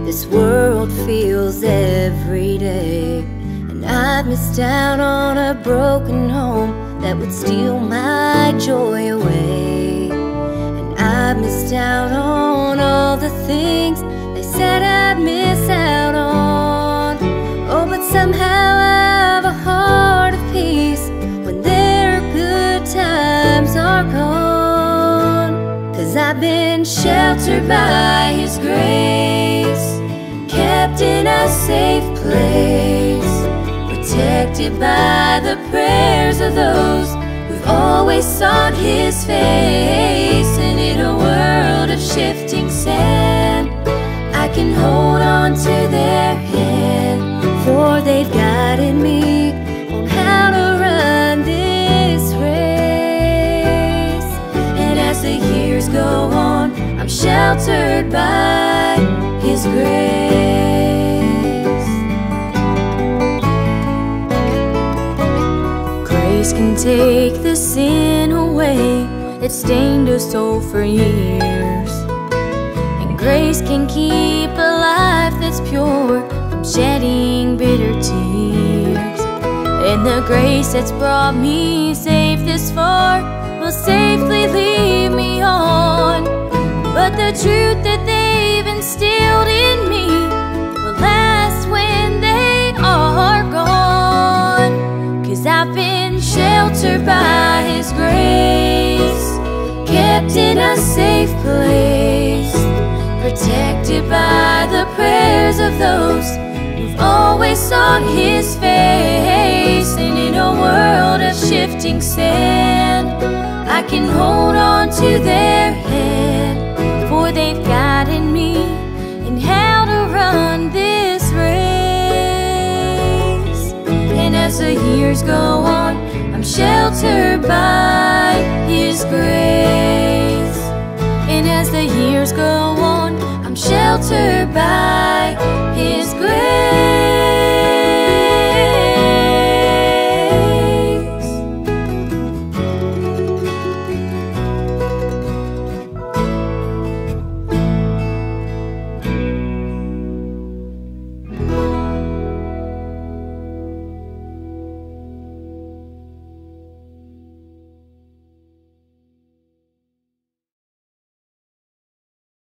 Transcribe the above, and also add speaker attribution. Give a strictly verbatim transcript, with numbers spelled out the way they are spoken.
Speaker 1: This world feels every day, and I've missed out on a broken home that would steal my joy away. And I've missed out on all the things they said I'd miss out on. Oh, but somehow I have a heart of peace when their good times are gone. 'Cause I've been sheltered by His grace, kept in a safe place, protected by the prayers of those who've always sought His face. And in a world of shifting sand, I can hold on to their hand, for they've guided me on how to run this race. And as the years go on, I'm sheltered by His grace. Grace can take the sin away that stained us soul for years, and grace can keep a life that's pure from shedding bitter tears. And the grace that's brought me safe this far will safely lead me on. But the truth that they've instilled in me will last when they are gone. 'Cause I've been sheltered by His grace, kept in a safe place, protected by the prayers of those who've always sought His face. And in a world of shifting sand, I can hold on to their hand, for they've guided me in how to run this race. And as the years go on, I'm sheltered by His grace. And as the years go on, I'm sheltered by